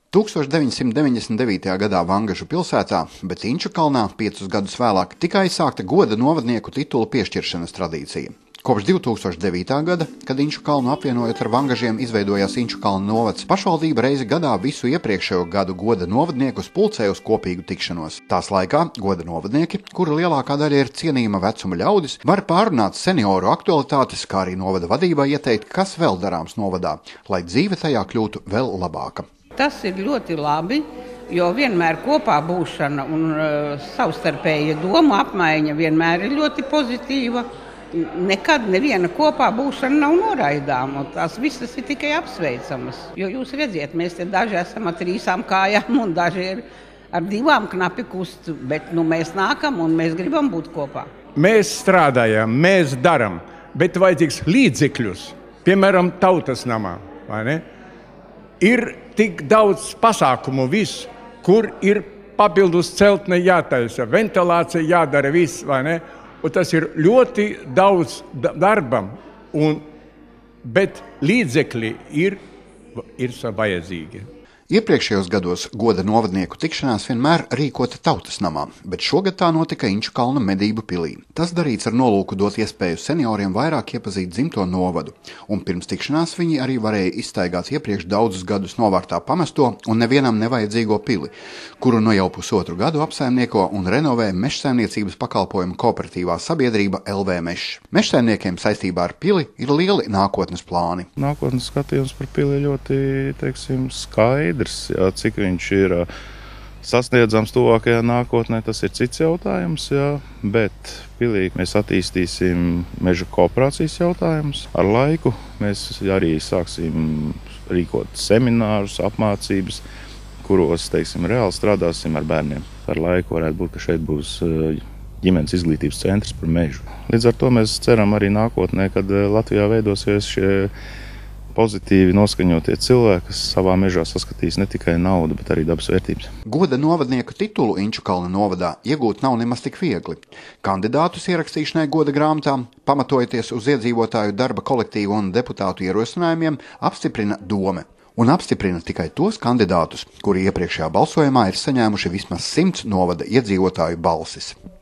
1999. gadā Vangažu pilsētā, bet Inčukalnā 5 gadus vēlāk tika aizsākta goda novadnieku titulu piešķiršanas tradīcija. Kopš 2009. gada, kad Inčukalnu apvienojot ar Vangažiem izveidojās Inčukalnu novads, pašvaldība reizi gadā visu iepriekšējo gadu goda novadniekus pulcē uz kopīgu tikšanos. Tās laikā goda novadnieki, kura lielākā daļa ir cienījama vecuma ļaudis, var pārunāt senioru aktualitātes, kā arī novada vadībā ieteikt, kas vēl darāms novadā, lai dzīve tajā kļūtu vēl labāka. Tas ir ļoti labi, jo vienmēr kopā būšana un savstarpēja doma apmaiņa vienmēr ir ļoti pozitīva. Nekad neviena kopā būšana nav noraidāma, un tās visas ir tikai apsveicamas. Jo jūs redziet, mēs te daži esam ar 3 kājām un daži ir ar 2 knapi kust, bet mēs nākam un mēs gribam būt kopā. Mēs strādājam, mēs daram, bet vajadzīgs līdzekļus, piemēram, tautas namā, vai ne? Ir tik daudz pasākumu viss, kur ir papildus celtne jātaisa, ventilācija jādara viss, vai ne? Un tas ir ļoti daudz darbam, bet līdzekļi ir vajadzīgi. Iepriekšējos gados goda novadnieku tikšanās vienmēr rīkota tautas namā, bet šogad tā notika Inčukalna medību pilī. Tas darīts ar nolūku dot iespēju senioriem vairāk iepazīt dzimto novadu, un pirms tikšanās viņi arī varēja izstaigāt iepriekš daudzus gadus novārtā pamesto un nevienam nevajadzīgo pili, kuru no jau pusotru gadu apsaimnieko un renovē mežsaimniecības pakalpojumu kooperatīvā sabiedrība LV Mežs. Mežsaimniekiem saistībā ar pili ir lieli nākotnes plāni. Nākotnes skatījums par pili ļoti, skaidrs. Jā, cik viņš ir sasniedzams tuvākajā nākotnē, tas ir cits jautājums, jā, bet pilī mēs attīstīsim meža kooperācijas jautājumus. Ar laiku mēs arī sāksim rīkot seminārus, apmācības, kuros, reāli strādāsim ar bērniem. Ar laiku varētu būt, ka šeit būs ģimenes izglītības centrs par mežu. Līdz ar to mēs ceram arī nākotnē, kad Latvijā veidosies šie pozitīvi noskaņotie cilvēki, kas savā mežā saskatīs ne tikai naudu, bet arī dabas vērtības. Goda novadnieku titulu Inčukalna novadā iegūt nav nemaz tik viegli. Kandidātus ierakstīšanai goda grāmatā, pamatojoties uz iedzīvotāju darba kolektīvu un deputātu ierosinājumiem, apstiprina Dome. Un apstiprina tikai tos kandidātus, kuri iepriekšējā balsojumā ir saņēmuši vismaz 100 novada iedzīvotāju balsis.